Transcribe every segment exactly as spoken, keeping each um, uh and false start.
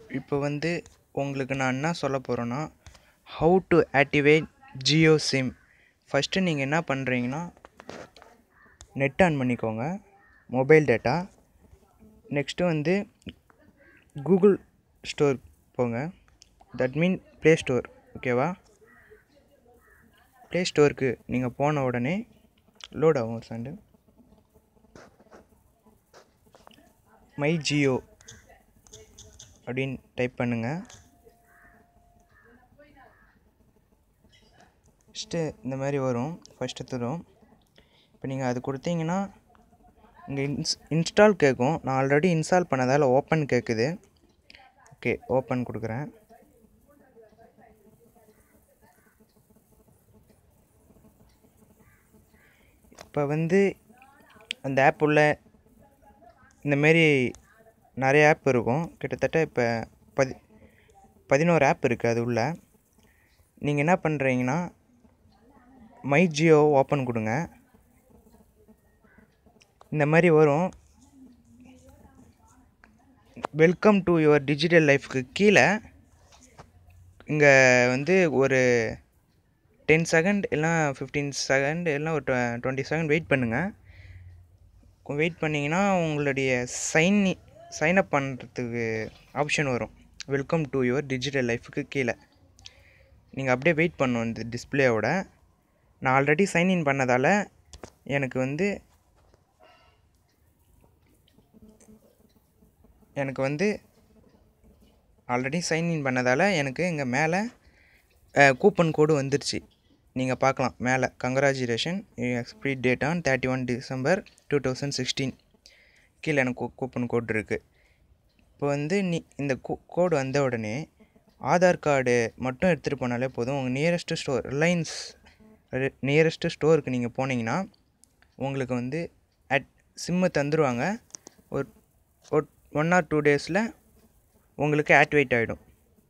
இப்போ வந்து உங்களுக்கு நான் என்ன சொல்ல போகிறேன்னா, how to activate Jio SIM. First நீங்கள் என்ன பண்ணுறீங்கன்னா, நெட் ஆன் பண்ணிக்கோங்க, மொபைல் டேட்டா. நெக்ஸ்ட்டு வந்து கூகுள் ஸ்டோர் போங்க, தட் மீன் ப்ளே ஸ்டோர். ஓகேவா? ப்ளே ஸ்டோருக்கு நீங்கள் போன உடனே லோட் ஆகும் ஒரு செகண்டு. மை ஜியோ அப்படின்னு டைப் பண்ணுங்கள். ஃபஸ்ட்டு இந்த மாதிரி வரும், ஃபஸ்ட்டு தரும். இப்போ நீங்கள் அது கொடுத்தீங்கன்னா இங்கே இன்ஸ் இன்ஸ்டால் கேட்கும். நான் ஆல்ரெடி இன்ஸ்டால் பண்ணதால் ஓப்பன் கேட்குது. ஓகே, ஓப்பன் கொடுக்குறேன். இப்போ வந்து அந்த ஆப் உள்ள இந்தமாரி நிறைய ஆப் இருக்கும். கிட்டத்தட்ட இப்போ பதி பதினோரு ஆப் இருக்குது அது உள்ள. நீங்கள் என்ன பண்ணுறீங்கன்னா, மை ஜியோ ஓப்பன் கொடுங்க. இந்த மாதிரி வரும். வெல்கம் டு யுவர் டிஜிட்டல் லைஃப்க்கு கீழே இங்கே வந்து ஒரு டென் செகண்ட் இல்லைனா ஃபிஃப்டீன் செகண்ட் இல்லைனா ஒரு டுவெண்ட்டி செகண்ட் வெயிட் பண்ணுங்கள். வெயிட் பண்ணிங்கன்னா உங்களுடைய சைன் சைன்அப் பண்ணுறதுக்கு ஆப்ஷன் வரும். வெல்கம் டு யுவர் டிஜிட்டல் லைஃபுக்கு கீழே நீங்கள் அப்படியே வெயிட் பண்ணணும். இந்த டிஸ்பிளேவோட நான் ஆல்ரெடி சைன்இன் பண்ணதால் எனக்கு வந்து எனக்கு வந்து ஆல்ரெடி சைன்இன் பண்ணதால் எனக்கு இங்கே மேலே கூப்பன் கோடு வந்துருச்சு. நீங்கள் பார்க்கலாம் மேலே, congratulation expiry date on thirty one December two thousand sixteen. கீழே எனக்கு கூப்பன் கோடு இருக்குது. இப்போ வந்து நீ இந்த கோடு வந்த உடனே ஆதார் கார்டு மட்டும் எடுத்துகிட்டு போனாலே போதும். உங்கள் நியரஸ்ட்டு ஸ்டோர், ரிலையன்ஸ் நியரஸ்ட்டு ஸ்டோருக்கு நீங்கள் போனீங்கன்னா உங்களுக்கு வந்து அட் சிம்மு தந்துடுவாங்க. ஒரு ஒரு ஒன் ஆர் டூ டேஸில் உங்களுக்கு ஆக்டிவேட் ஆகிடும்.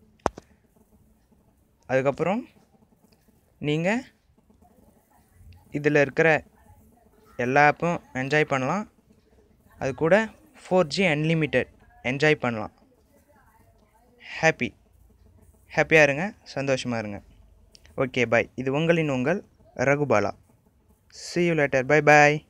அதுக்கப்புறம் நீங்கள் இதில் இருக்கிற எல்லா ஆப்பும் என்ஜாய் பண்ணலாம். அது கூட ஃபோர் ஜி அன்லிமிட்டெட் என்ஜாய் பண்ணலாம். ஹாப்பி ஹாப்பியாக இருங்க, சந்தோஷமாக இருங்க. Okay, bye. இது உங்களின் உங்கள் ரகுபாலா. See you later. Bye bye.